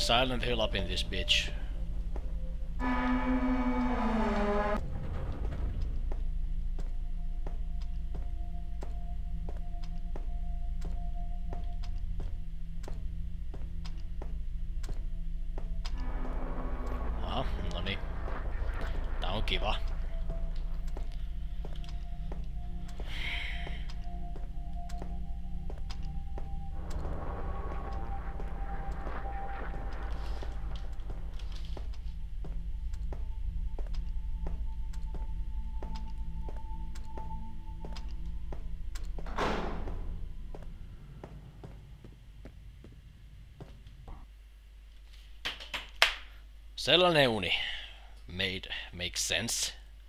Silent Hill up in this bitch. Aha, noniin. Tää on kiva. Sellainen uni. Makes sense.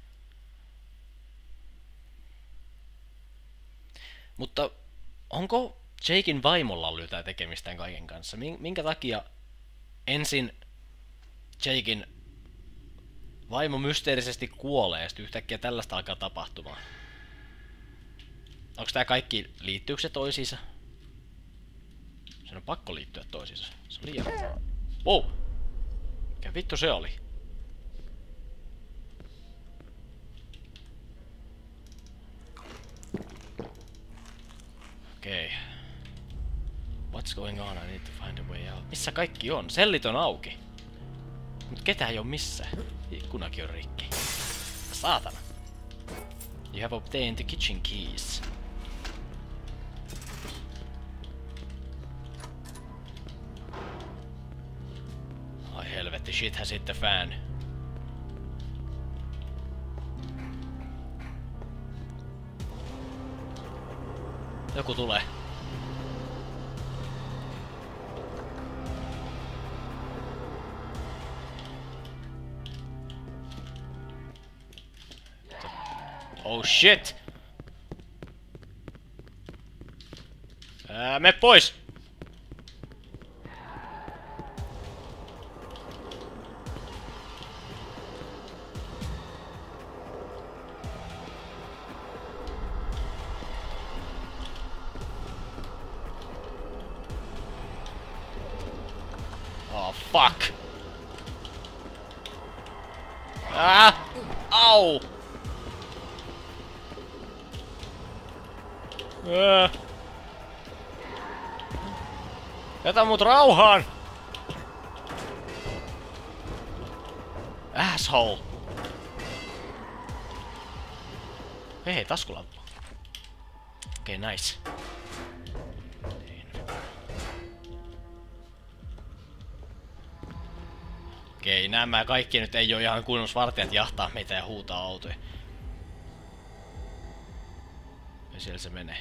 Mutta onko Jaken vaimolla ollut jotain tekemistä kaiken kanssa? Minkä takia ensin Jaken vaimo mysteerisesti kuolee ja sitten yhtäkkiä tällaista alkaa tapahtumaan? Onko tää kaikki, liittyykö se toisiinsa? Se on pakko liittyä toisiinsa. Se on liian... Wow! Mikä vittu se oli? Okei. Okay. What's going on? I need to find a way out. Missä kaikki on? Sellit on auki. Mut ketään ei oo missään. Ikkunakin on rikki. Saatana. You have obtained the kitchen keys. Ai helvetti, shit has hit the fan. Joku tulee. Oh shit! Mene pois! Oh fuck! Ah! Au! Jätä mut rauhaan! Asshole! Hei, taskulamppu. Okei, okay, nice. Okei, nämä kaikki nyt ei oo ihan kunnon vartijat jahtaa meitä ja huutaa autoja. Ja siellä se menee.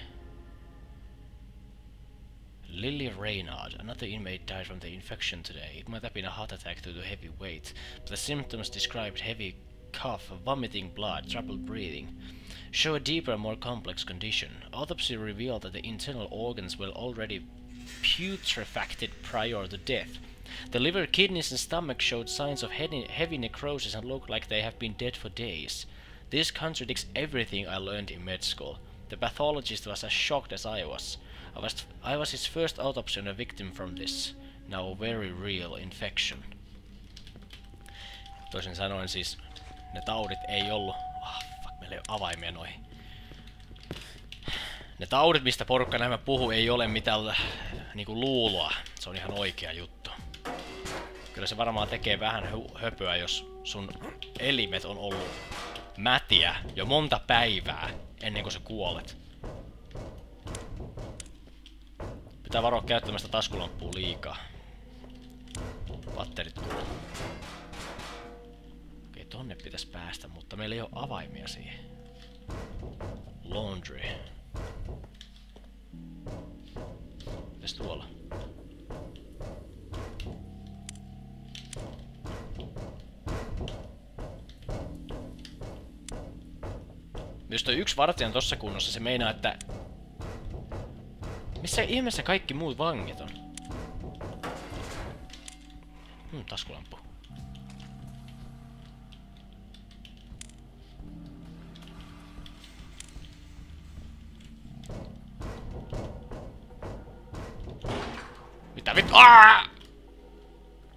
Lily Reynard, another inmate died from the infection today. It might have been a heart attack due to heavy weight, but the symptoms described heavy cough, vomiting blood, trouble breathing. Show a deeper, more complex condition. Autopsy revealed that the internal organs were already putrefacted prior to death. The liver, kidneys and stomach showed signs of heavy necrosis and looked like they have been dead for days. This contradicts everything I learned in med school. The pathologist was as shocked as I was. I was his first autopsy on a victim from this, now very real infection. Toisin sanoen siis, ne taudit ei ollut... fuck, meillä ei oo avaimia noihin. Ne taudit, mistä porukka nämä puhuu, ei ole mitään niinku luuloa. Se on ihan oikea juttu. Kyllä se varmaan tekee vähän höpöä, jos sun elimet on ollut mätiä jo monta päivää ennen kuin sä kuolet. Pitää varoa käyttämästä taskulamppua liikaa. Patterit kuluu. Okei, tonne pitäis päästä, mutta meillä ei oo avaimia siihen. Laundry. Mitäs tuolla? Jos toi yksi vartija on tossa kunnossa, se meinaa, että... Missä ihmeessä kaikki muut vangit on? Taskulamppu. Mitä vittu?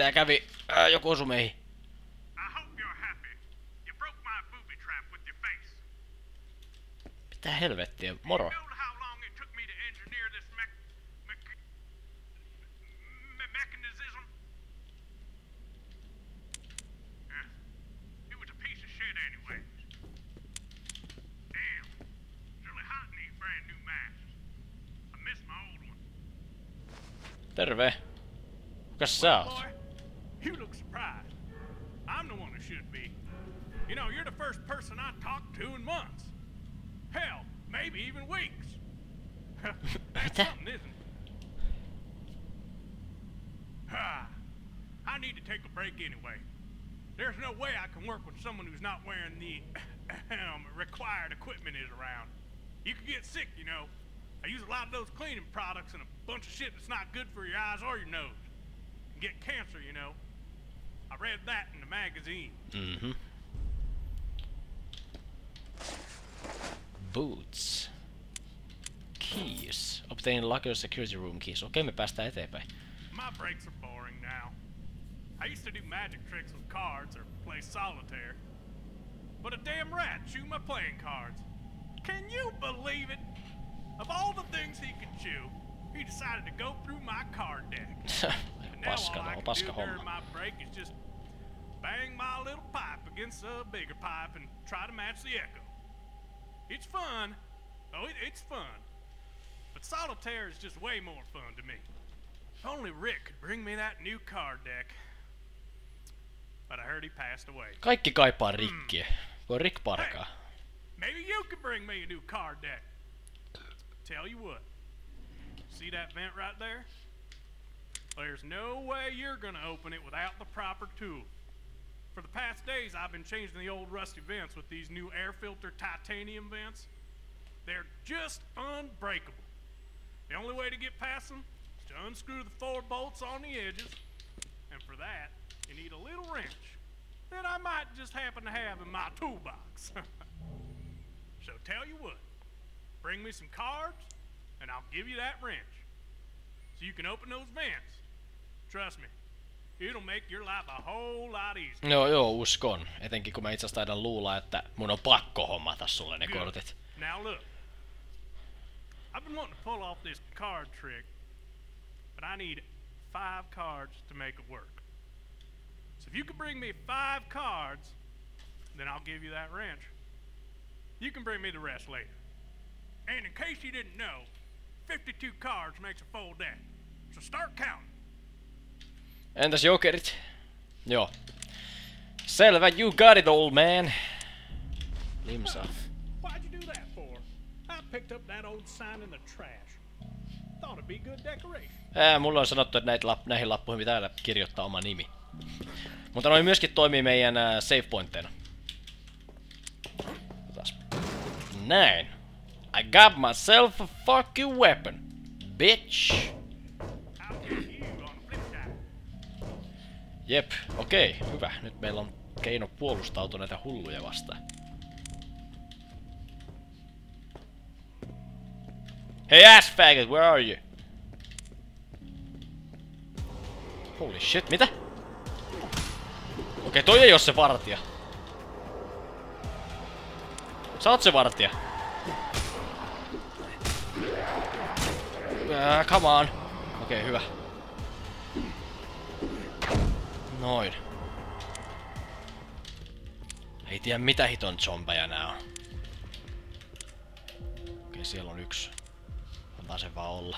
Mitä kävi? Joku osui meihin. I hope you're happy. You broke my booby trap with your face. Mitä helvettiä? Moro. You know how long it took me to engineer this mechanism? It was a piece of shit anyway. Damn. It's really hot in these brand new masks. I miss my old one. Terve. Kukas sä oot? Boy, you look surprised. I'm the one who should be. You know, you're the first person I've talked to in months. Hell, maybe even weeks. That's Mitä? something, isn't it? I need to take a break anyway. There's no way I can work with someone who's not wearing the required equipment is around. You could get sick, you know. I use a lot of those cleaning products and a bunch of shit that's not good for your eyes or your nose. You get cancer, you know. I read that in the magazine. Mhm. Boots. Keys. Obtain locker security room keys. Okei, me päästään eteenpäin. My breaks are boring now. I used to do magic tricks with cards or play solitaire. But a damn rat chewed my playing cards. Can you believe it? Of all the things he could chew, he decided to go through my card deck. And now all I can do during my break is just bang my little pipe against a bigger pipe and try to match the echo. It's fun. Oh, it's fun. But solitaire is just way more fun to me. If only Rick could bring me that new card deck. But I heard he passed away. Kaikki kaipaa Rickiä. Voi Rick parkaa. Maybe you could bring me a new card deck. Tell you what. See that vent right there? There's no way you're gonna open it without the proper tool. For the past days, I've been changing the old rusty vents with these new air filter titanium vents. They're just unbreakable. The only way to get past them is to unscrew the 4 bolts on the edges. And for that, you need a little wrench that I might just happen to have in my toolbox. So tell you what, bring me some cards, and I'll give you that wrench. So you can open those vents. Trust me, it'll make your life a whole lot easier. No joo, uskon. Etenkin kun mä itse asiassa taidan luulla, että mun on pakko hommata sulle ne kortit. Now look, I've been wanting to pull off this card trick, but I need 5 cards to make it work. So if you can bring me 5 cards, then I'll give you that wrench. You can bring me the rest later. And in case you didn't know, 52 cards makes a full deck. So start counting. Entäs jokerit? Joo. Selvä, you got it, old man. Limsa. Why'd you do that for? I picked up that old sign in the trash. Thought it'd be good decoration. Mulla on sanottu, että näihin lappuihin pitää kirjoittaa oma nimi. Mutta noin myöskin toimii meidän save pointteina. Näin. I got myself a fucking weapon. Bitch. Jep, okei, hyvä. Nyt meillä on keino puolustautua näitä hulluja vastaan. Hey ass faggot, where are you? Holy shit, mitä? Okei, toi ei oo se vartija. Sä oot se vartija. Come on. Okei, hyvä. Noin. Ei tiedä mitä hiton zombeja nää on. Okei, siellä on yksi. Antaa sen vaan olla.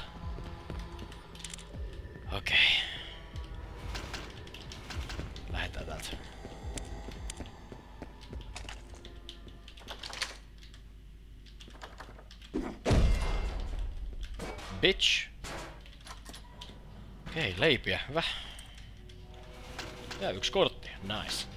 Okei. Lähetään täältä. Bitch. Okei, leipiä. Hyvä. Ja yksi kortti. Nice.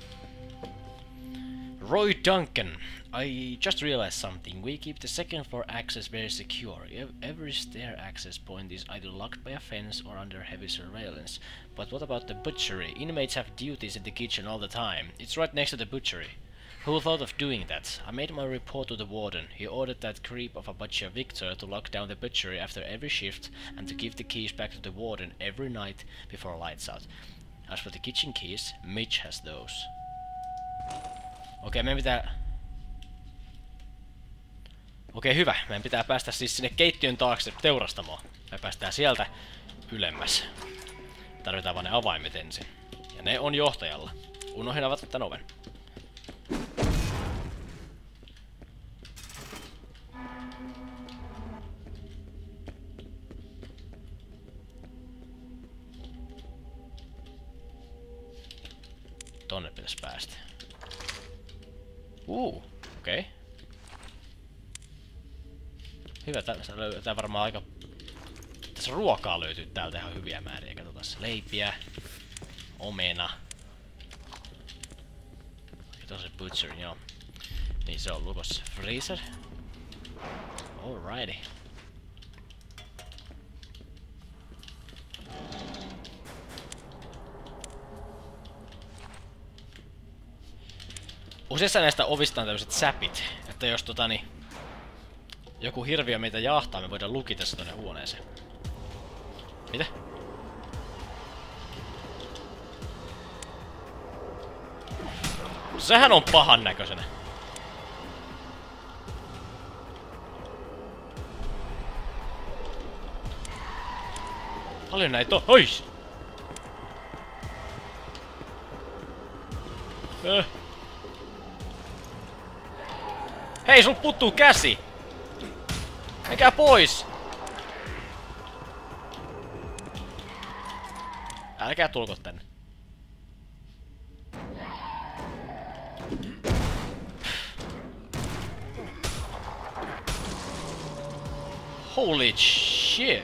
Roy Duncan. I just realized something. We keep the second floor access very secure. Every stair access point is either locked by a fence or under heavy surveillance. But what about the butchery? Inmates have duties in the kitchen all the time. It's right next to the butchery. Who thought of doing that? I made my report to the warden. He ordered that creep of a butcher Victor to lock down the butchery after every shift and to give the keys back to the warden every night before lights out. As for the kitchen keys, Mitch has those. Okei, meidän pitää... Okei, hyvä. Meidän pitää päästä siis sinne keittiön taakse teurastamoon. Me päästään sieltä ylemmäs. Tarvitaan vaan ne avaimet ensin. Ja ne on johtajalla. Unohdin avata tän oven. Tonne pitäis päästä. Okei. Hyvä, tää varmaan aika... Tässä ruokaa löytyy täältä ihan hyviä määriä. Katsotaan, leipiä, omena. Katsotaan se butcher, joo. Niin se on lukossa. Freezer. Alrighty. Useissa näistä ovista on tämmöiset säpit, että jos joku hirviö meitä jahtaa, me voidaan lukita se tonne huoneeseen. Mitä? Sehän on pahan näköisenä. Paljon näitä on. Ois! Hei, sul puttuu käsi! Menkää pois! Älkää tulko tänne. Holy shit!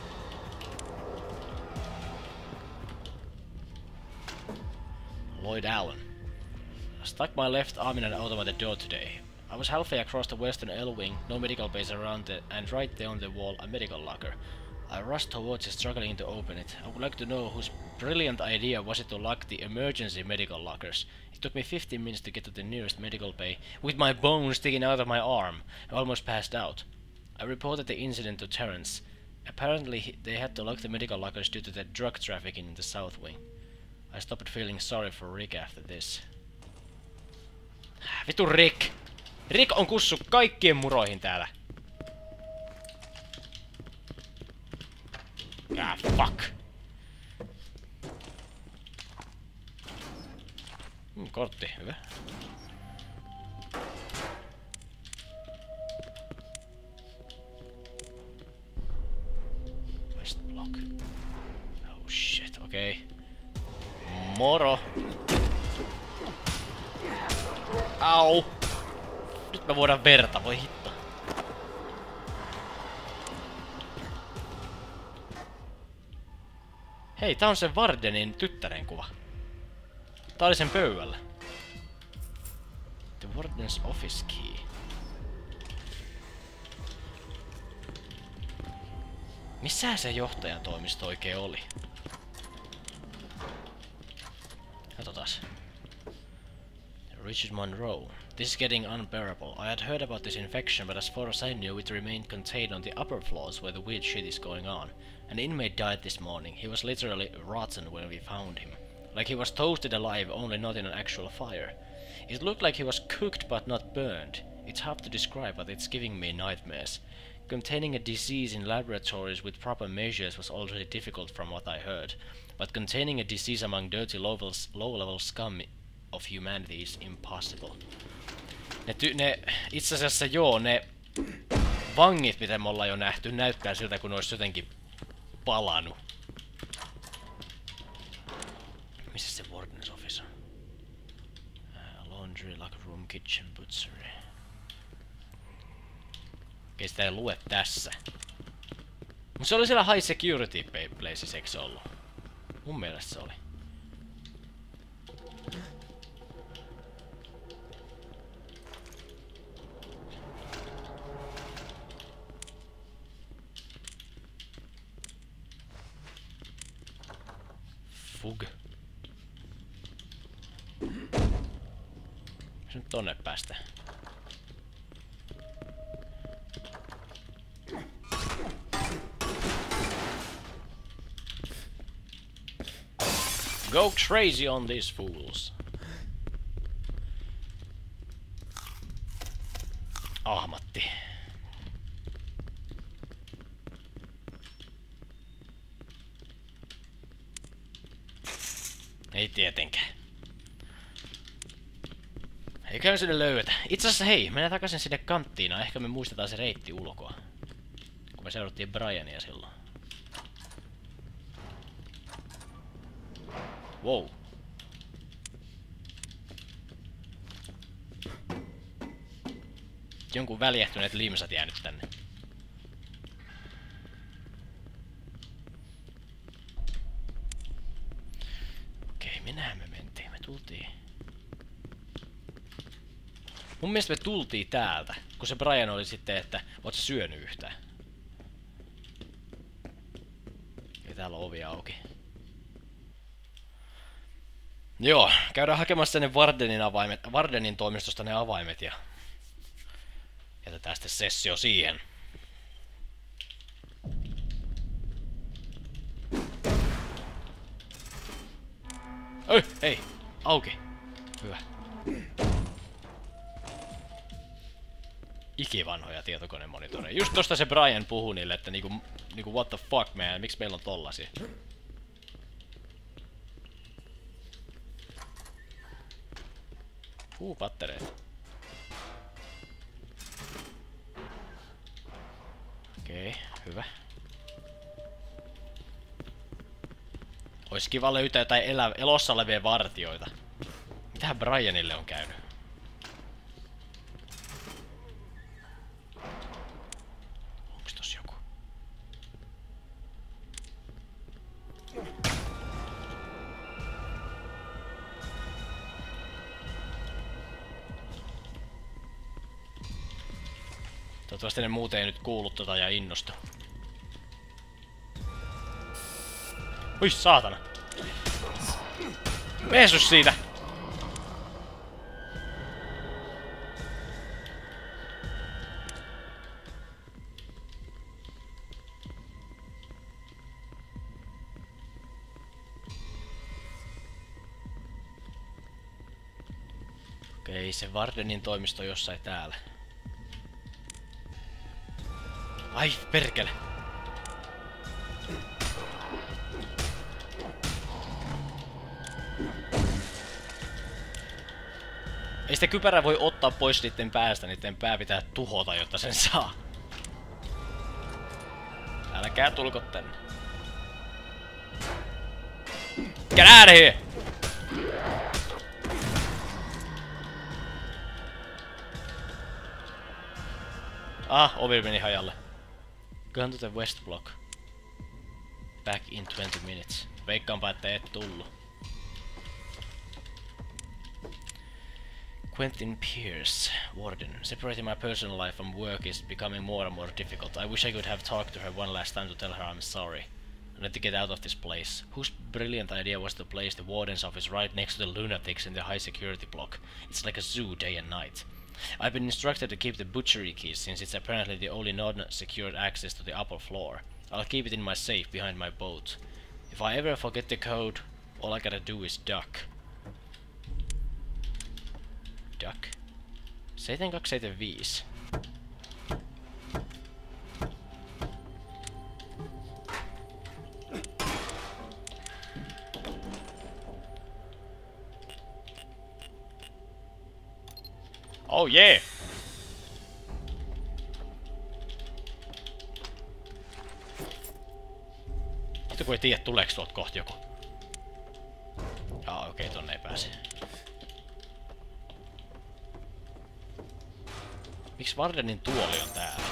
Lloyd Allen. I stuck my left arm in an automated door today. I was halfway across the western L-wing, no medical base around it, and right there on the wall, a medical locker. I rushed towards it, struggling to open it. I would like to know whose brilliant idea was it to lock the emergency medical lockers. It took me 15 minutes to get to the nearest medical bay, with my bone sticking out of my arm. I almost passed out. I reported the incident to Terrence. Apparently, they had to lock the medical lockers due to the drug trafficking in the South Wing. I stopped feeling sorry for Rick after this. Vitu Rick! Rick on kussu kaikkien muroihin täällä. Ah, fuck. Kortti, hyvä. West block. Oh shit, okei. Okay. Moro. Au. Nyt me voidaan verta, voi hitto. Hei, tää on se Vardenin tyttären kuva. Tää oli sen pöydällä. The Warden's office key. Missä se johtajan toimisto oikein oli? Katsotaas. Richard Monroe. This is getting unbearable. I had heard about this infection, but as far as I knew, it remained contained on the upper floors where the weird shit is going on. An inmate died this morning. He was literally rotten when we found him. Like he was toasted alive, only not in an actual fire. It looked like he was cooked but not burned. It's hard to describe, but it's giving me nightmares. Containing a disease in laboratories with proper measures was already difficult from what I heard, but containing a disease among dirty low-level scum of humanity is impossible. Itse asiassa joo, ne vangit, mitä me ollaan jo nähty, näyttää siltä, kun olisi jotenkin palanut. Missä se Warden's office on? Laundry, locker room, kitchen, butchery. Okei, sitä ei lue tässä. Mut se oli siellä high security places, eikö se ollut? Mun mielestä se oli. Fug. Nyt tonne päästä. Go crazy on these fools. Ahmatti. Ei tietenkään. Eiköhän sinne löydetä. Itse asiassa hei, mennään takaisin sinne kanttiina. Ehkä me muistetaan se reitti ulkoa. Kun me seurattiin Briania silloin. Wow. Jonkun väljähtyneet limsat jäänyt tänne. Okei, minähän me mentiin. Me tultiin. Mun mielestä me tultiin täältä, kun se Brian oli sitten, että oot sä syönyt yhtään. Ja täällä on ovi auki. Joo, käydään hakemassa ne Vardenin toimistosta ne avaimet ja jätetään sitten sessio siihen. Hei! Auki! Hyvä. Ikivanhoja tietokonemonitoreja. Just tosta se Brian puhui niille, että niinku what the fuck man, miksi meillä on tollasia? Pattereita. Okei, hyvä. Ois kiva löytää jotain elossa olevia vartioita. Mitähän Brianille on käynyt? Onks tossa joku? Toivottavasti ne muuten ei nyt kuulu tota ja innostu. Ui saatana! Meesus siitä! Okei, se Vardenin toimisto jossain täällä. Ai, perkele! Ei sitä kypärää voi ottaa pois niitten päästä, niitten pää pitää tuhota, jotta sen saa. Älkää tulko tänne. Get out of here! Ovi meni hajalle. Gone to the West Block. Back in 20 minutes. Veikkaanpa, että et tullu. Quentin Pierce, Warden. Separating my personal life from work is becoming more and more difficult. I wish I could have talked to her one last time to tell her I'm sorry. I need to get out of this place. Whose brilliant idea was to place the Warden's office right next to the lunatics in the high security block? It's like a zoo day and night. I've been instructed to keep the butchery keys since it's apparently the only non-secured access to the upper floor. I'll keep it in my safe behind my boat. If I ever forget the code, all I gotta do is duck. Duck? 7275. Oh yeah! Sitten kun ei tiedä tuleeks tuolta kohta joku. Okei, tonne ei pääse. Miksi Vardenin tuoli on täällä?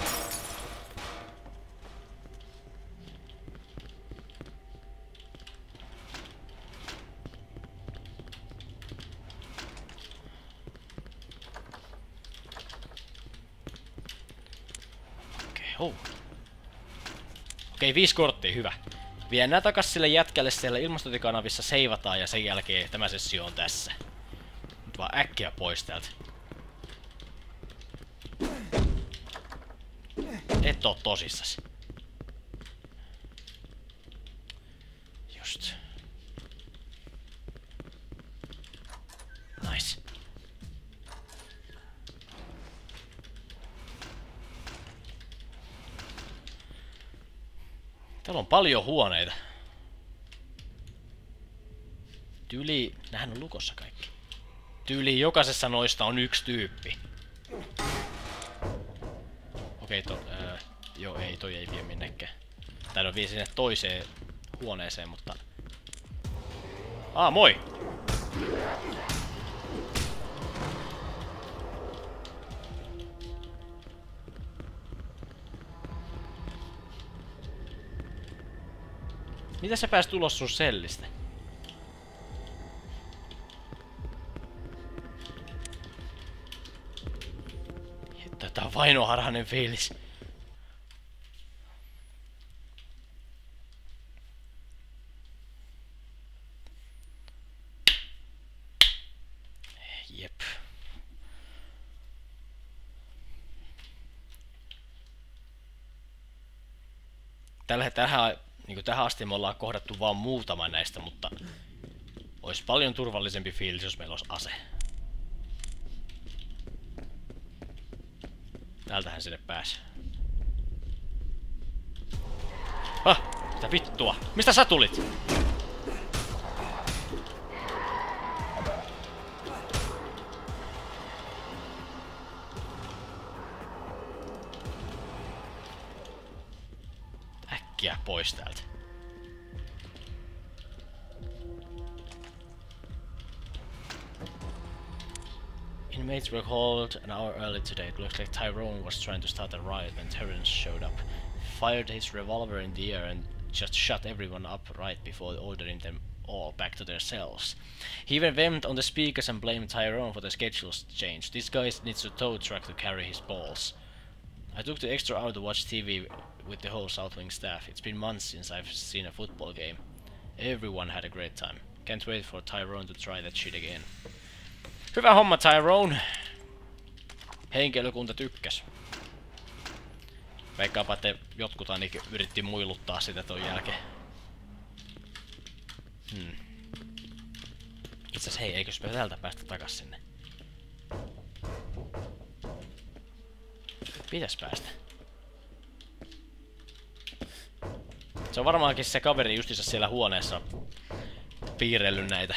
Okei, 5 korttia, hyvä. Vien nää takas sille jätkälle siellä ilmastointikanavissa, seivataan ja sen jälkeen tämä sessio on tässä. Nyt vaan äkkiä pois täältä. Et oo tosissas. Just. Täällä on paljon huoneita. Tyyli... Nähän on lukossa kaikki. Tyyli jokaisessa noista on yksi tyyppi. Okei, joo ei, toi ei vie minnekään. Tää on vie sinne toiseen huoneeseen, mutta... Moi! Mitä sä pääst ulos sun sellistä? Tää on vainoharhainen fiilis. Jep. Tähän asti me ollaan kohdattu vaan muutama näistä, mutta olisi paljon turvallisempi fiilis, jos meillä olisi ase. Täältähän sinne pääsee. Mitä vittua? Mistä sä tulit? Äkkiä pois täältä. Inmates were called an hour early today. It looks like Tyrone was trying to start a riot when Terrence showed up. Fired his revolver in the air and just shot everyone up right before ordering them all back to their cells. He even went on the speakers and blamed Tyrone for the schedule's change. This guy needs a tow truck to carry his balls. I took the extra hour to watch TV with the whole South Wing staff. It's been months since I've seen a football game. Everyone had a great time. Can't wait for Tyrone to try that shit again. Hyvä homma, Tyrone. Henkilökunta tykkäs. Veikkaapa, että jotkut ainakin yritti muiluttaa sitä ton jälkeen. Itseasiassa hei, eikös me täältä päästä takas sinne? Pitäis päästä. Se on varmaankin se kaveri justiinsa siellä huoneessa piirrellyt näitä.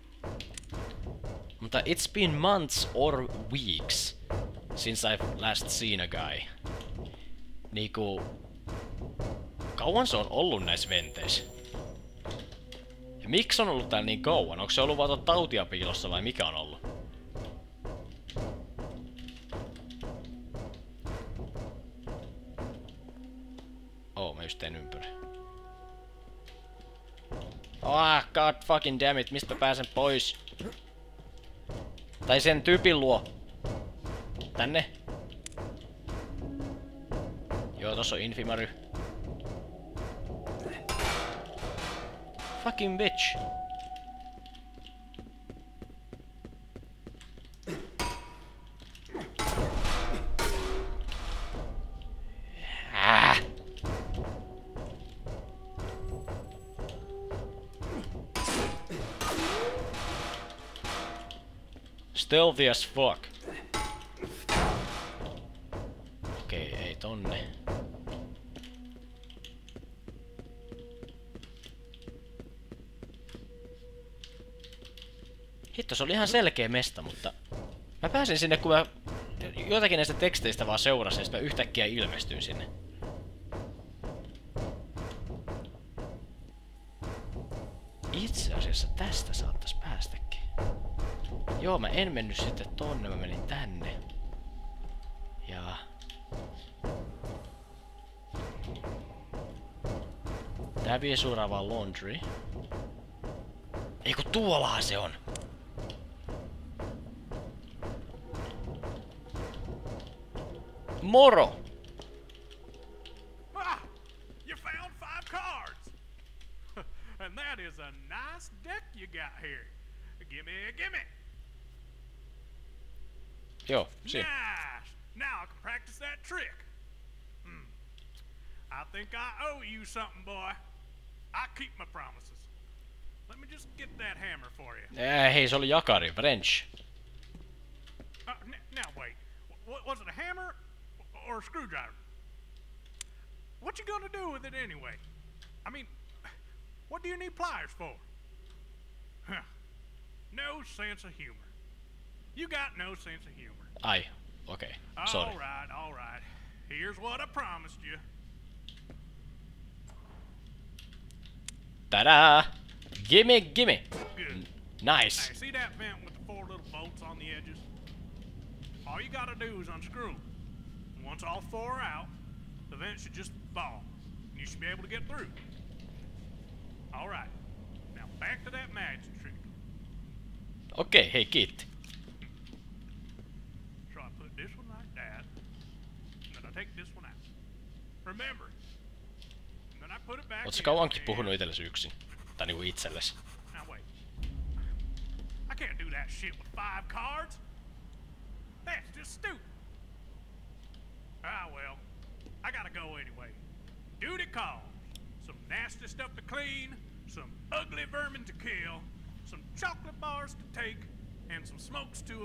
Mutta it's been months or weeks since I've last seen a guy. Niinku... Kauan se on ollut näissä venteissä? Ja miksi on ollut täällä niin kauan? Onko se ollut vaan tautia piilossa vai mikä on ollut? Mä just teen ympyrä. God fucking damn it, mistä pääsen pois? Tai sen tyypin luo. Tänne. Joo, tossa on Infimary. Fucking bitch. Stealthy as fuck. Okei, ei tonne. Hitto, se oli ihan selkeä mesta, mutta... Mä pääsin sinne, kun mä jotakin näistä teksteistä vaan seurasin, ja sit mä yhtäkkiä ilmestyin sinne. Itse asiassa tästä saattais päästäkin. Joo, mä en mennyt sitten tonne, mä menin tänne. Ja... Tää vie suoraan vaan laundry. Ei kun tuollahan se on! Moro! You found 5 cards! And that is a nice deck you got here. Gimme! Joo, siinä. Nice! Now I can practice that trick. I think I owe you something, boy. I keep my promises. Let me just get that hammer for you. Hei, se oli jakari, wrench. Now wait. Was it a hammer or a screwdriver? What you gonna do with it anyway? I mean, what do you need pliers for? Huh. No sense of humor. You got no sense of humor. Ai, okei. Sorry. All right. Here's what I promised you. Tadaa! Gimme, gimme! Good. Nice. Hey, see that vent with the 4 little bolts on the edges? All you gotta do is unscrew them. Once all 4 are out, the vent should just fall. And you should be able to get through. All right. Now back to that magic trick. Okei, hei kiitti. So I put this one like that. And then I take this one out. Remember. And then I put it back Ootko in kauankin and- puhunut itsellesi yksin? Tai niinku itsellesi? Now wait. I can't do that shit with 5 cards. That's just stupid. Ah well. I gotta go anyway. Duty calls. Some nasty stuff to clean, some ugly vermin to kill, some chocolate bars to take, and some smokes to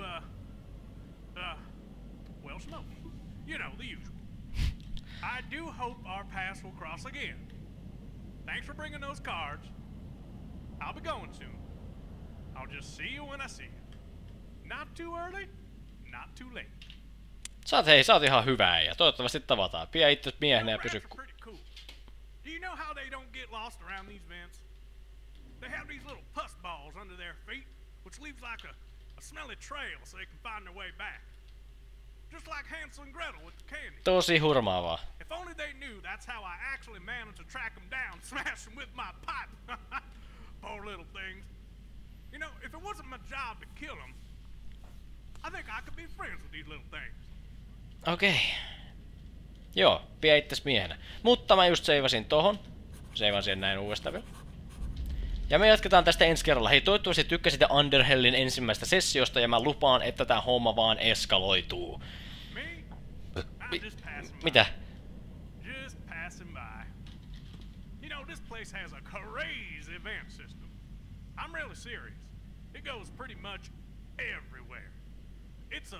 well, smokes. You know, the usual. I do hope our paths will cross again. Thanks for bringing those cards. I'll be going soon. I'll just see you when I see you. Not too early, not too late. Sä oot ihan hyvä ja toivottavasti tavataan. Pidä itse miehenä ja Rats pysy... are pretty cool. Do you know how they don't get lost around these vents? They have these little pus balls under their feet, which leaves like a smelly trail so they can find their way back. Just like Hansel and Gretel with the candy. Tosi hurmaavaa. If only they knew that's how I actually managed to track them down, smash them with my pipe. Poor little things. You know, if it wasn't my job to kill them, I think I could be friends with these little things. Okei. Joo, pidä itses miehenä. Mutta mä just seivasin tohon. Seivasin näin uudestaan vielä. Ja me jatketaan tästä ensi kerralla. Hei, toivottavasti tykkäsitte Underhellin ensimmäistä sessiosta ja mä lupaan, että tää homma vaan eskaloituu. Me? I'm just passing by. Mitä? Just passing by. You know, this place has a crazy event system. I'm really serious. It goes pretty much everywhere. It's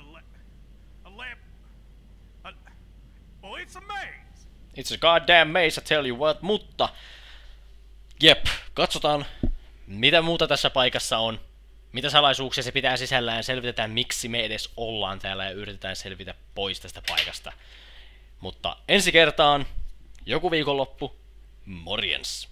well, it's a maze. It's a goddamn maze, I tell you what, mutta... Jep, katsotaan, mitä muuta tässä paikassa on. Mitä salaisuuksia se pitää sisällään, selvitetään miksi me edes ollaan täällä ja yritetään selvitä pois tästä paikasta. Mutta ensi kertaan, joku viikonloppu, morjens!